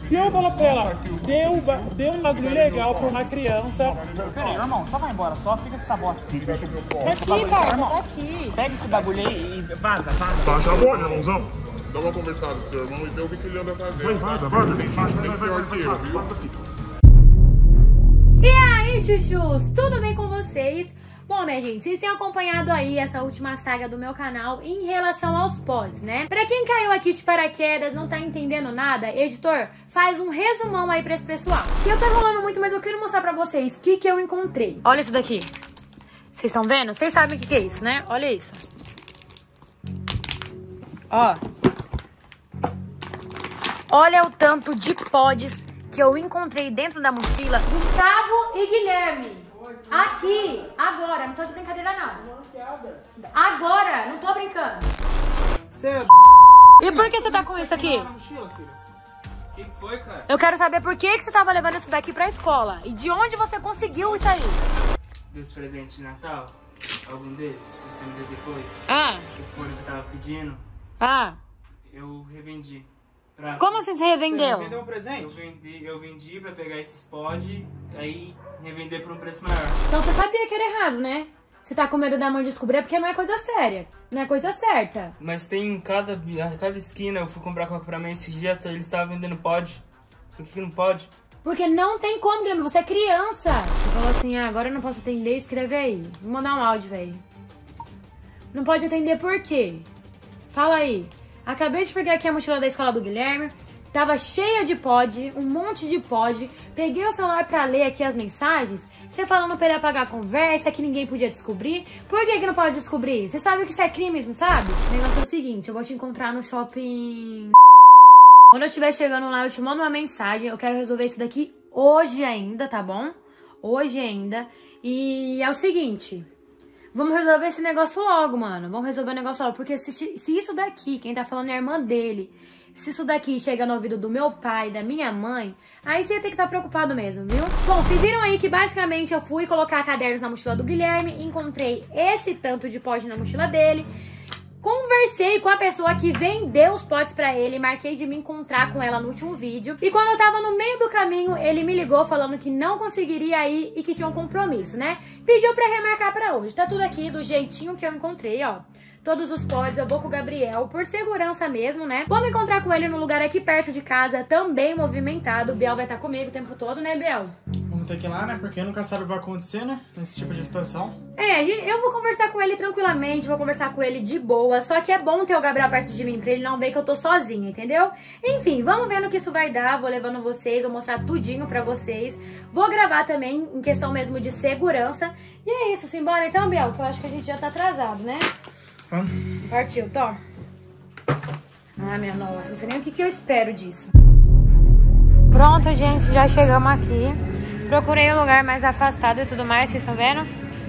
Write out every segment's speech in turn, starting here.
Se eu falar pra ela, deu um bagulho legal pra uma criança. Peraí, irmão, só vai embora, só fica com essa bosta aqui. Tá aqui, cara, tá aqui. Pega esse bagulho aí e vaza. Baixa a bola, irmãozão. Dá uma conversada com seu irmão e vê o que ele anda fazendo. Vaza, tem pior que eu, viu? E aí, chuchus, tudo bem com vocês? Bom, né, gente, vocês têm acompanhado aí essa última saga do meu canal em relação aos pods, né? Pra quem caiu aqui de paraquedas, não tá entendendo nada, editor, faz um resumão aí pra esse pessoal. E eu tô enrolando muito, mas eu quero mostrar pra vocês o que eu encontrei. Olha isso daqui. Vocês estão vendo? Vocês sabem o que é isso, né? Olha isso. Ó. Olha o tanto de pods que eu encontrei dentro da mochila. Gustavo e Guilherme. Aqui, agora, não tô de brincadeira não. Agora, não tô brincando. E por que você tá com isso aqui? O que foi, cara? Eu quero saber por que você tava levando isso daqui pra escola. E de onde você conseguiu isso aí? Dos presentes de Natal, algum deles, que você me deu depois. Ah. O fone que eu tava pedindo, eu revendi. Como assim você revendeu? Você vendeu um presente? Eu vendi pra pegar esses pods, aí revender por um preço maior. Então você sabia que era errado, né? Você tá com medo da mãe descobrir porque não é coisa séria. Não é coisa certa. Mas tem em cada esquina, eu fui comprar coca pra mim esses dias, eles estavam vendendo pod. Por que não pode? Porque não tem como, Guilherme, você é criança. Você falou assim, agora eu não posso atender, escreve aí. Vou mandar um áudio, velho. Não pode atender por quê? Fala aí. Acabei de pegar aqui a mochila da escola do Guilherme. Tava cheia de pod, um monte de pod. Peguei o celular pra ler aqui as mensagens. Você falando pra ele apagar a conversa, que ninguém podia descobrir. Por que não pode descobrir? Você sabe que isso é crime, não sabe? O negócio é o seguinte, eu vou te encontrar no shopping... Quando eu estiver chegando lá, eu te mando uma mensagem. Eu quero resolver isso daqui hoje ainda, tá bom? Hoje ainda. E é o seguinte... Vamos resolver esse negócio logo, mano. Vamos resolver o negócio logo. Porque se isso daqui, quem tá falando é a irmã dele. Se isso daqui chega no ouvido do meu pai, da minha mãe, aí você ia ter que estar preocupado mesmo, viu? Bom, vocês viram aí que basicamente eu fui colocar cadernos na mochila do Guilherme. Encontrei esse tanto de pod na mochila dele. Conversei com a pessoa que vendeu os pods pra ele, marquei de me encontrar com ela no último vídeo. E quando eu tava no meio do caminho, ele me ligou falando que não conseguiria ir e que tinha um compromisso, né? Pediu pra remarcar pra hoje. Tá tudo aqui do jeitinho que eu encontrei, ó. Todos os pods, eu vou com o Gabriel, por segurança mesmo, né? Vou me encontrar com ele num lugar aqui perto de casa, também movimentado. O Biel vai estar comigo o tempo todo, né, Biel? Vamos ter que ir lá, né? Porque nunca sabe o que vai acontecer, né? Nesse tipo de situação. É, eu vou conversar com ele tranquilamente, vou conversar com ele de boa. Só que é bom ter o Gabriel perto de mim, pra ele não ver que eu tô sozinha, entendeu? Enfim, vamos ver no que isso vai dar. Vou levando vocês, vou mostrar tudinho pra vocês. Vou gravar também, em questão mesmo de segurança. E é isso, simbora então, Biel? Que eu acho que a gente já tá atrasado, né? Partiu, Thor. Ah, minha nossa, não sei nem o que eu espero disso. Pronto, gente, já chegamos aqui. Procurei um lugar mais afastado e tudo mais, vocês estão vendo?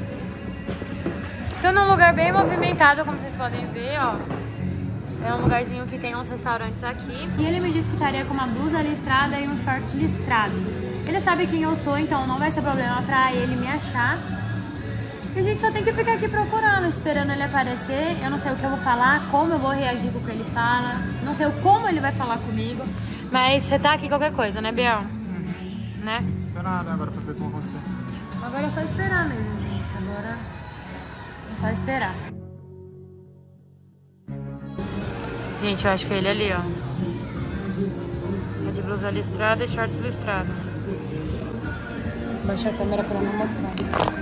Tô num lugar bem movimentado, como vocês podem ver, ó. É um lugarzinho que tem uns restaurantes aqui. E ele me disse que estaria com uma blusa listrada e um shorts listrado. Ele sabe quem eu sou, então não vai ser problema pra ele me achar. E a gente só tem que ficar aqui procurando, esperando ele aparecer. Eu não sei o que eu vou falar, como eu vou reagir com o que ele fala. Não sei como ele vai falar comigo. Mas você tá aqui qualquer coisa, né, Biel? Né? Esperar, né? Agora pra ver o que vai acontecer. Agora é só esperar mesmo, gente. Agora é só esperar. Gente, eu acho que é ele ali, ó. É de blusa listrada e shorts listrado. Baixa a câmera pra não mostrar.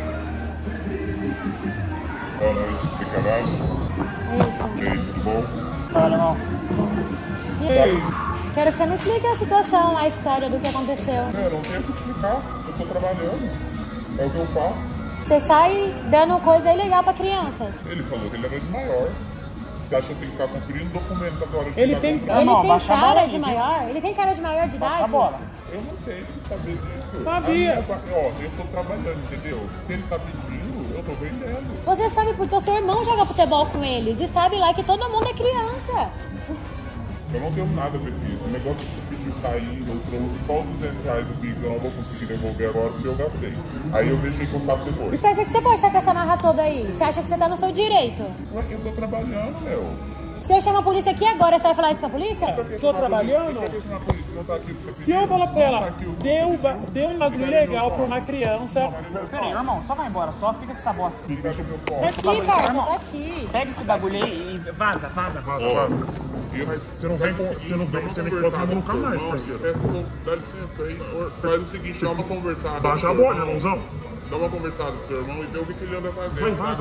Boa noite, você cadastro? Isso. E aí, tudo bom? Fala, irmão. E aí? Quero que você me explique a situação, a história do que aconteceu. Eu não tenho o que explicar, eu tô trabalhando, é o que eu faço. Você sai dando coisa ilegal pra crianças. Ele falou que ele era de maior. Você acha que eu tenho que ficar conferindo documento agora? Ele tem Ele tem cara de maior? Ele tem cara de maior de idade? Baixa a bola. Eu não tenho que saber disso. Sabia. Eu tô trabalhando, entendeu? Se ele tá pedindo, eu tô vendendo. Você sabe porque o seu irmão joga futebol com eles e sabe lá que todo mundo é criança. Eu não tenho nada a ver com isso. O negócio que você pediu tá aí, eu trouxe só os R$200 do Pix, eu não vou conseguir devolver agora porque eu gastei. Aí eu deixei que eu faço E depois. você acha que você pode estar com essa marra toda aí? Você acha que você tá no seu direito? Ué, eu tô trabalhando, meu. Se eu chamar a polícia aqui agora, você vai falar isso pra polícia? Tô trabalhando. Se eu falar pra ela, deu um bagulho legal pra uma criança. Peraí, irmão, só vai embora, só fica com essa bosta. Tá aqui, parça, tá aqui. Pega esse bagulho aí e vaza. Mas você não vem encontrar nunca mais, parceiro. Dá licença aí, faz o seguinte, dá uma conversada. Baixa a bola, irmãozão. Dá uma conversada com seu irmão e vê o que ele anda fazendo. Vaza,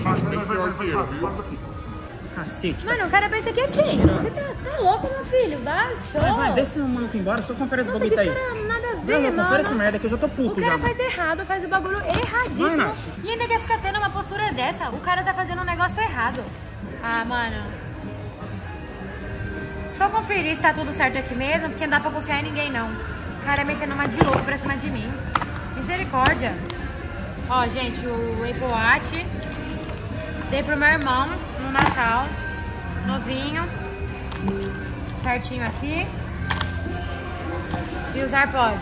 vai. Cacete. Mano, o cara pensa que é quem? Você tá louco, meu filho? Baixou. Vai, deixa esse maluco embora, só confere esse Nossa, bagulho que aí. cara nada a ver, Não, confere essa mano. merda que eu já tô puto O cara já. faz errado, faz o bagulho erradíssimo. Vai, Nath. E ainda quer ficar tendo uma postura dessa. O cara tá fazendo um negócio errado. Ah, mano. Deixa eu conferir se tá tudo certo aqui mesmo, porque não dá pra confiar em ninguém, não. O cara metendo uma de louco pra cima de mim. Misericórdia. Ó, gente, o Apple Watch dei pro meu irmão no Natal. Novinho. Certinho aqui. E os AirPods.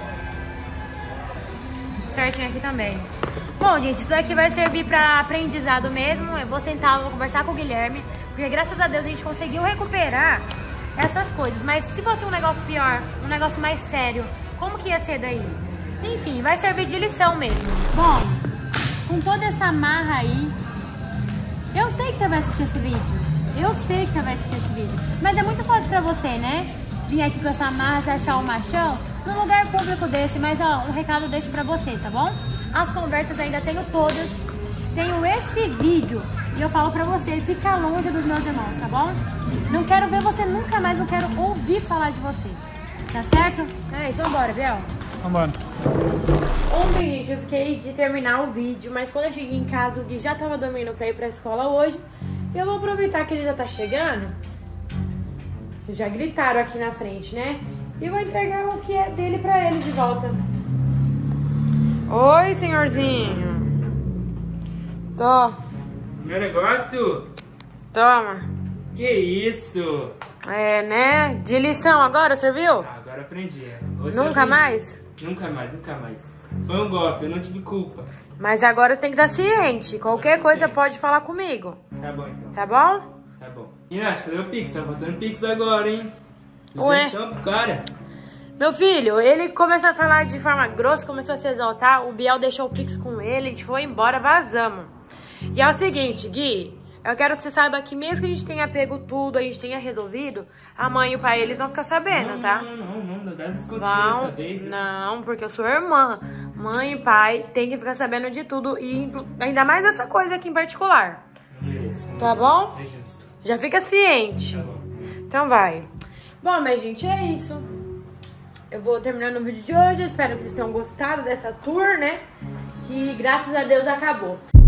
Certinho aqui também. Bom, gente, isso daqui vai servir pra aprendizado mesmo. Eu vou sentar, vou conversar com o Guilherme. Porque graças a Deus a gente conseguiu recuperar essas coisas. Mas se fosse um negócio pior, um negócio mais sério, como que ia ser daí? Enfim, vai servir de lição mesmo. Bom, com toda essa marra aí, eu sei que você vai assistir esse vídeo. Eu sei que você vai assistir esse vídeo. Mas é muito fácil pra você, né? Vir aqui com essa marra, se achar um machão, num lugar público desse. Mas, ó, um recado eu deixo pra você, tá bom? As conversas ainda tenho todas. Tenho esse vídeo. E eu falo pra você, fica longe dos meus irmãos, tá bom? Não quero ver você nunca mais, não quero ouvir falar de você. Tá certo? É isso, vambora, Biel. Mano. Ontem, gente, eu fiquei de terminar o vídeo, mas quando eu cheguei em casa, o Gui já tava dormindo pra ir pra escola hoje. Eu vou aproveitar que ele já tá chegando, que já gritaram aqui na frente, né? E vou entregar o que é dele pra ele de volta. Oi, senhorzinho. Meu negócio? Toma. Que isso? É, né? De lição agora, serviu? Ah, agora aprendi. Hoje Nunca eu aprendi. mais? Nunca mais. Foi um golpe, eu não tive culpa. Mas agora você tem que estar ciente. Qualquer Tô coisa ciente. pode falar comigo. Tá bom então. Tá bom? Tá bom. E Nath, cadê o Pix? Tá faltando Pix agora, hein? Ué? Então, pro cara. Meu filho, ele começou a falar de forma grossa, começou a se exaltar. O Biel deixou o Pix com ele, a gente foi embora, vazamos. E é o seguinte, Gui, eu quero que você saiba que mesmo que a gente tenha pego tudo, a gente tenha resolvido, a mãe e o pai, eles vão ficar sabendo, tá? Não dá pra discutir Vão, dessa vez. não, porque eu sou irmã. Mãe e pai tem que ficar sabendo de tudo, e ainda mais essa coisa aqui em particular. Não mereço. Tá bom? É justo. Já fica ciente. Tá bom. Então vai. Bom, mas gente, é isso. Eu vou terminando o vídeo de hoje. Eu espero que vocês tenham gostado dessa tour, né? Que graças a Deus acabou.